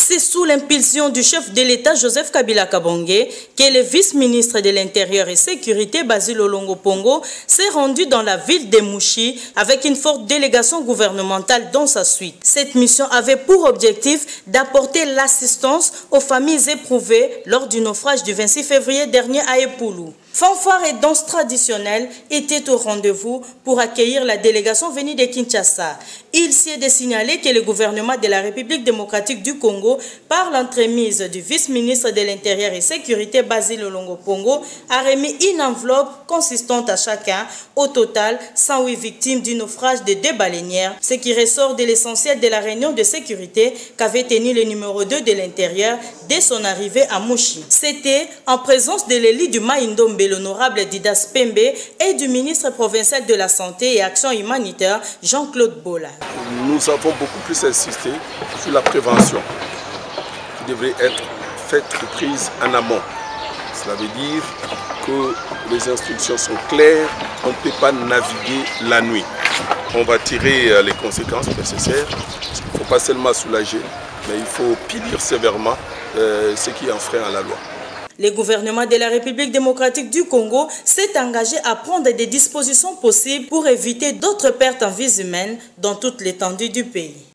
C'est sous l'impulsion du chef de l'État Joseph Kabila Kabonge que le vice-ministre de l'Intérieur et Sécurité Basil Olongo Pongo s'est rendu dans la ville de Mouchi avec une forte délégation gouvernementale dans sa suite. Cette mission avait pour objectif d'apporter l'assistance aux familles éprouvées lors du naufrage du 26 février dernier à Epoulou. Fanfare et danse traditionnelle étaient au rendez-vous pour accueillir la délégation venue de Kinshasa. Il s'y est de signaler que le gouvernement de la République démocratique du Congo, par l'entremise du vice-ministre de l'Intérieur et Sécurité Basil Olongo Pongo, a remis une enveloppe consistante à chacun. Au total, 108 victimes du naufrage de 2 baleinières, ce qui ressort de l'essentiel de la réunion de sécurité qu'avait tenu le numéro 2 de l'Intérieur dès son arrivée à Mouchi. C'était en présence de l'élite du Maïndombe, l'honorable Didas Pembe, et du ministre provincial de la Santé et Action humanitaire, Jean-Claude Bola. Nous avons beaucoup plus insisté sur la prévention qui devrait être faite et prise en amont. Cela veut dire que les instructions sont claires, on ne peut pas naviguer la nuit. On va tirer les conséquences nécessaires. Il ne faut pas seulement soulager, mais il faut punir sévèrement ce qui enfreint à la loi. Le gouvernement de la République démocratique du Congo s'est engagé à prendre des dispositions possibles pour éviter d'autres pertes en vies humaines dans toute l'étendue du pays.